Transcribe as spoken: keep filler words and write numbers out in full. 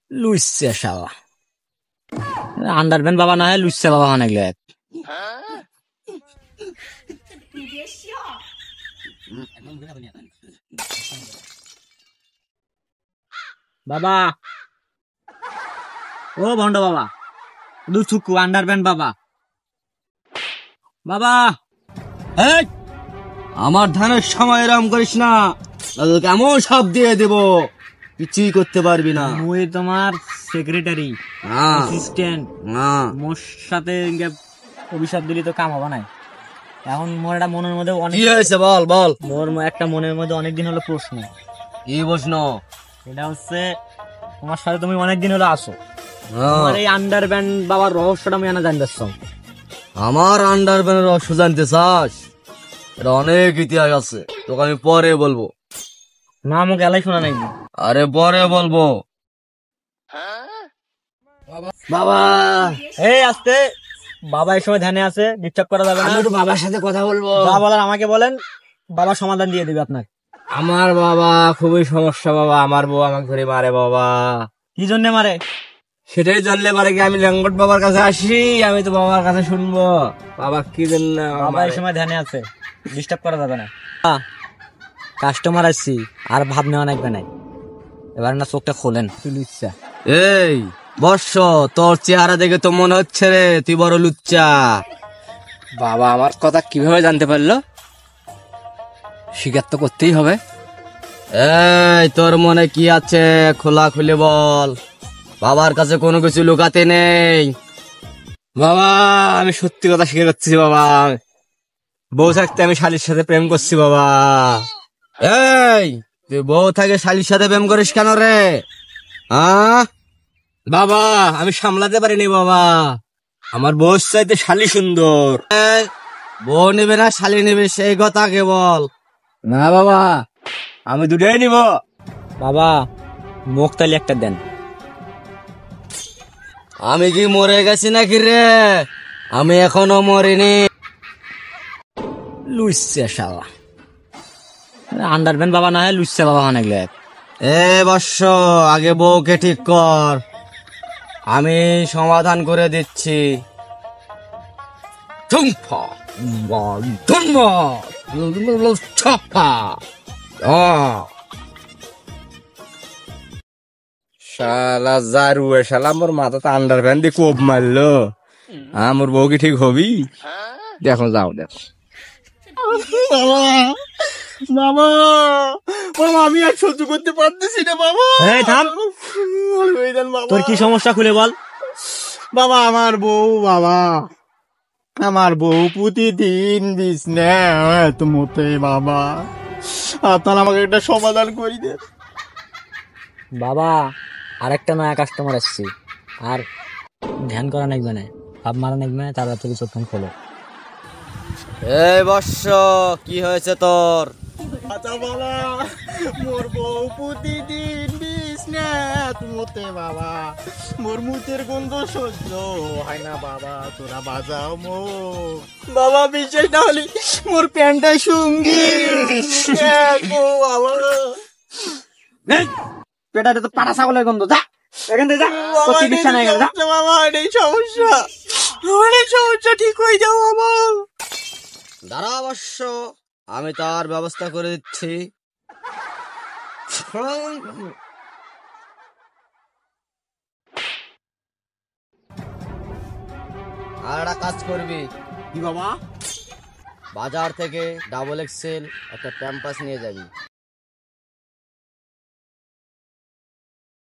Luisa শালা underpant বাবা না হয় লুইসা বাবা অনেক লেট বাবা ও ভন্ড বাবা দু থুকু আন্ডারপ্যান্ট বাবা বাবা এই আমার ধানের সময় এরম করিস না, কেমন সব দিয়ে দেব, কিছুই করতে পারবি না। মুই তোমার সেক্রেটারি অ্যাসিস্ট্যান্ট, মোর সাথে অভিশাপ দিলি তো কাম হবে না। এখন মোর একটা মনের মধ্যে অনেক কি হয়েছে বল বল। মোর একটা মনের মধ্যে অনেকদিন হলো প্রশ্ন। কি প্রশ্ন? এটা হচ্ছে তোমার সাথে তুমি অনেকদিন হলো আসো, তোমার এই আন্ডারপ্যান্ট বাবার রহস্যটা আমি জানা জানতে চাই। আমার আন্ডারপ্যান্টের রহস্য জানতে চাস? এটা অনেক ইতিহাস আছে, তোকে আমি পরে বলবো। না আমাকে এলাই শোনা নাই। আরে পরে বলবো বাবা। এই আসতে বাবা এই সময় ধ্যানে আছে, ডিস্টার্ব করা যাবে না। একটু বাবার সাথে কথা বলবো। যা বলার আমাকে বলেন, বাবা সমাধান দিয়ে দিবে আপনার। আমার বাবা খুবই সমস্যা বাবা, আমার বউ আমাকে ধরে মারে বাবা। কি জন্য মারে? সেটাই জানলে পারে কি আমি ল্যাঙ্গট বাবার কাছে আসি, আমি তো বাবার কাছে শুনবো বাবা কি জন্য। বাবা এই সময় ধ্যানে আছে, ডিস্টার্ব করা যাবে না। কাস্টমার আসছি, আর ভাব নেওয়া লাগবে নাই। এবার না চোখটা খোলেন। তুই লুচ্চা। এই বর্ষ, তোর চেহারা দেখে তো মনে হচ্ছে রে তুই বড় লুচ্চা। বাবা আমার কথা কিভাবে জানতে পারলো? স্বীকার তো করতেই হবে। এই তোর মনে কি আছে খোলা খুলে বল, বাবার কাছে কোনো কিছু লুকাতে নেই। বাবা আমি সত্যি কথা স্বীকার করছি বাবা, বউ থাকতে আমি শালির সাথে প্রেম করছি বাবা। এই তুই বউ থাকে শালির সাথে প্রেম করিস কেন রে? হ্যাঁ বাবা আমি সামলাতে পারিনি বাবা, আমার বউ চাইতে শালি সুন্দর। বউ নেবে না শালি নেবে সেই কথা কে বল। না বাবা আমি দুটাই নিব। বাবা মুখ তালি একটা দেন। আমি কি মরে গেছি নাকি রে? আমি এখনো মরিনি। লুইসা শালা আন্ডারপ্যান্ট বাবা না হয় লুইসা বাবা অনেক লেট। এ বর্ষ আগে বউকে ঠিক কর, আমি সমাধান করে দিচ্ছি। শালা জারু শালা মোর মাথাতে আন্ডারপ্যান্ট দিয়ে কোপ মারলো। আমার বউ কি ঠিক হবি? দেখো যাও দেখো। বাবা বাবা আমি আর সহ্য করতে পারতেছি না বাবা। এই থাম, তোর কি সমস্যা খুলে বল। বাবা আমার বউ, বাবা আমার বউ প্রতিদিন বিছনে মতে বাবা, আপনার আমাকে একটা সমাধান করে দেন বাবা। আর একটা নয়া কাস্টমার আসছে, আর ধ্যান করা নাকবে না, ভাব মারা নাকবে না, তাড়াতাড়ি চোখ খোলো। এই বর্ষ কি হয়েছে তোর? আচ্ছা বাবা, মোর বউ প্রতিদিন বিছনে মতে বাবা, মোর মুতের গন্ধ সহ্য হয় না বাবা, তোরা বাজাও মো বাবা। বিশেষ না হলে মোর প্যান্টটা সঙ্গী বাবা। পেটাটা তো পাটা ছাগলের গন্ধ, যা এখান থেকে যা। চিকিৎসা নিয়ে গেল বাবা, এই সমস্যা অনেক সমস্যা ঠিক হয়ে যাও বাবা। দাঁড়া অবশ্য আমি তার ব্যবস্থা করে দিচ্ছি। আর একটা কাজ করবি। কি বাবা? বাজার থেকে ডাবল এক্সেল একটা প্যাম্পাস নিয়ে যাবি।